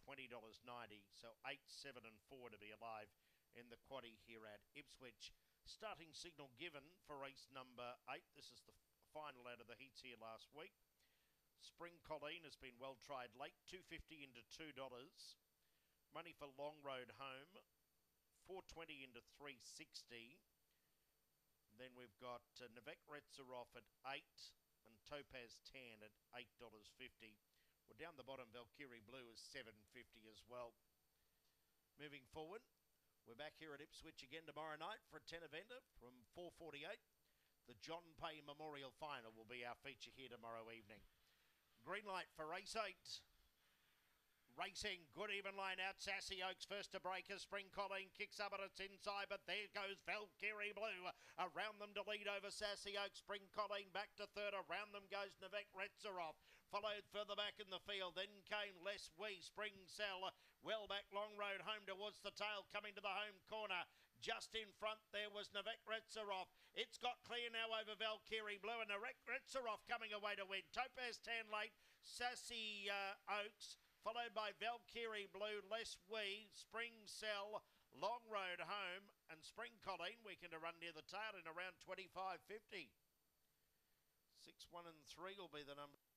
$20.90. So 8, 7 and 4 to be alive in the quaddie here at Ipswich. Starting signal given for race number 8. This is the final out of the heats here last week. Spring Colleen has been well tried late, $2.50 into $2. Money for Long Road Home, $4.20 into $3.60. Then we've got Navek Retzerov at 8 and Topaz Tan at $8.50. Well, down the bottom, Valkyrie Blue is $7.50 as well. Moving forward, we're back here at Ipswich again tomorrow night for a 10 eventer from 4:48. The John Pay Memorial Final will be our feature here tomorrow evening. Green light for race 8. Racing, good even line out. Sassy Oaks first to break as Spring Colleen kicks up at its inside, but there goes Valkyrie Blue. Around them to lead over Sassy Oaks. Spring Colleen back to third. Around them goes Navek Retzerov. Followed further back in the field. Then came Les Wee. Spring Cell. Well back Long Road Home towards the tail. Coming to the home corner. Just in front there was Navek Retzerov. It's got clear now over Valkyrie Blue. And Navek Retzerov coming away to win. Topaz Tan late. Sassy Oaks. Followed by Valkyrie Blue, Les Wee, Spring Cell, Long Road Home, and Spring Colleen. We can run near the tail in around 25.50. 6, 1 and 3 will be the number.